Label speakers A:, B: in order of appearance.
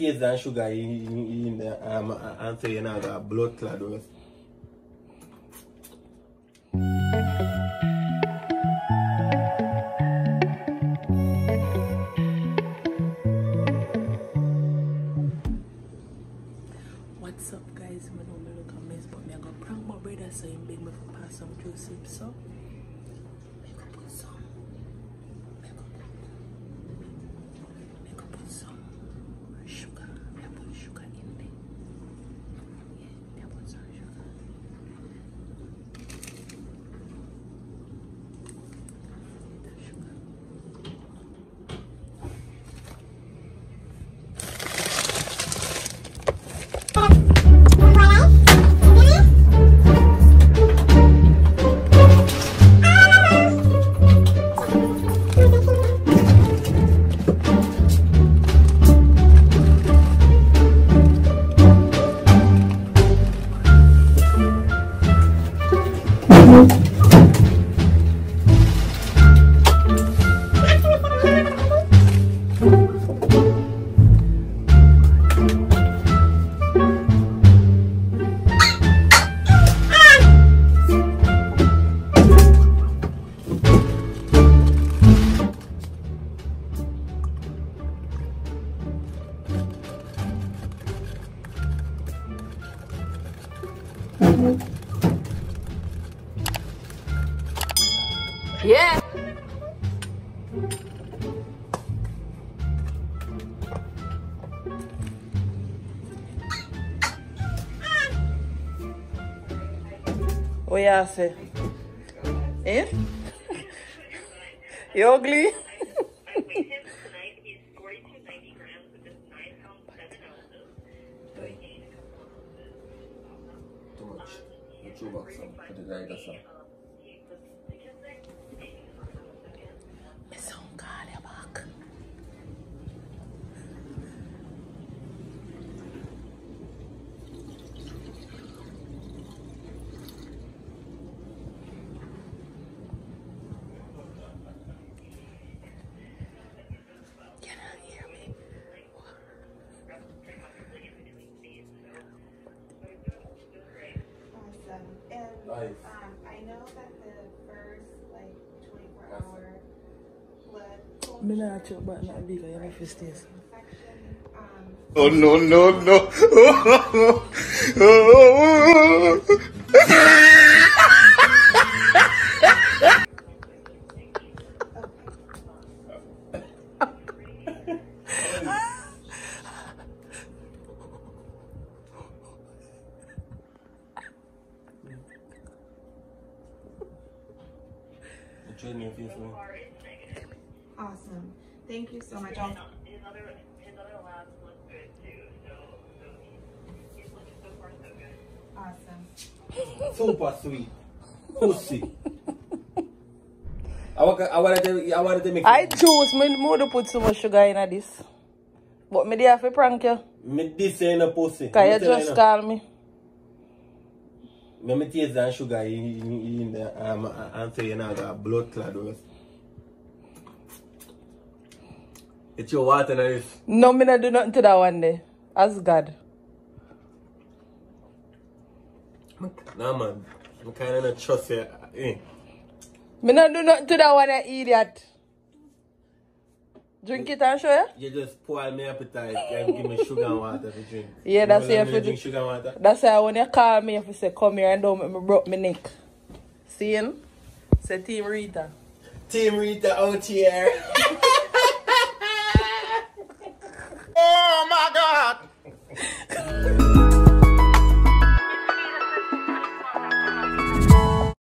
A: taste than sugar in the and so you know got blood clot.
B: What's up, guys? I know me look a mess, but me I got prank my brother so him big me for pass some juice him so. Me go put some. Me go put some sugar. Me put sugar in there. Yeah, me put some sugar. The sugar. Yeah. What you say? Eh? You ugly?
A: Too much. You chew back some. Put it like that some.
B: It's on God, you're back. Can you hear me?
C: Awesome. And
A: Nice.
C: I know that the first like 24-hour blood
B: Me not check but not big, you have to stay.
C: infection,
A: Oh no no no.
C: awesome. Thank you so much.
D: His other labs look good too, so he's looking so far so good.
C: Awesome.
A: Super sweet. Pussy. I wanted to make
B: I choose me to put so much sugar in this. But me have to prank you.
A: me this ain't a pussy.
B: Can you just call me?
A: Me taste than sugar in the and so you know got blood clot. It's your water now this.
B: No, me not do nothing to that one day. As God.
A: Nah man. I kinda not trust you. Eh.
B: Me not do nothing to that one, you idiot. Drink it and show you?
A: You just spoil my appetite and give me sugar and water to drink.
B: Yeah, that's
A: you
B: it.
A: drink sugar and water.
B: That's why when you call me, you have to say, come here and don't make me broke my neck. Seeing? Say Team Rita.
A: Team Rita out here. Oh my God!